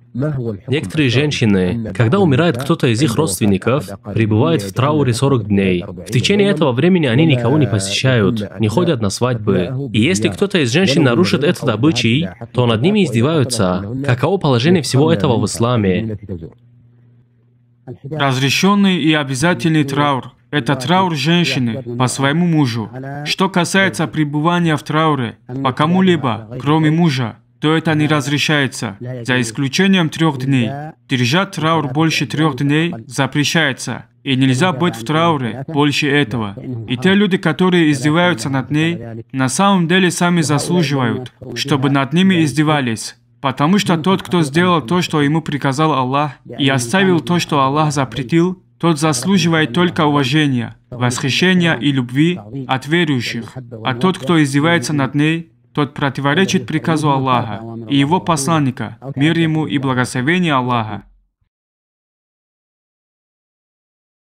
Некоторые женщины, когда умирает кто-то из их родственников, пребывают в трауре 40 дней. В течение этого времени они никого не посещают, не ходят на свадьбы. И если кто-то из женщин нарушит этот обычай, то над ними издеваются. Каково положение всего этого в исламе? Разрешенный и обязательный траур – это траур женщины по своему мужу. Что касается пребывания в трауре по кому-либо, кроме мужа, то это не разрешается, за исключением 3 дней. Держать траур больше 3 дней запрещается, и нельзя быть в трауре больше этого. И те люди, которые издеваются над ней, на самом деле сами заслуживают, чтобы над ними издевались. Потому что тот, кто сделал то, что ему приказал Аллах, и оставил то, что Аллах запретил, тот заслуживает только уважения, восхищения и любви от верующих. А тот, кто издевается над ней, тот противоречит приказу Аллаха и его посланника, мир ему и благословение Аллаха.